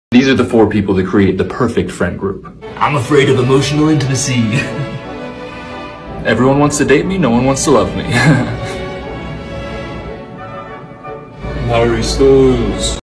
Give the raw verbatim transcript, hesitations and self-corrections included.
These are the four people that create the perfect friend group. I'm afraid of emotional intimacy. Everyone wants to date me, no one wants to love me. Maristas.